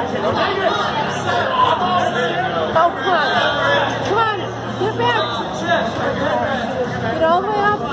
Oh, come on. Come on. Get back. Get all the way up.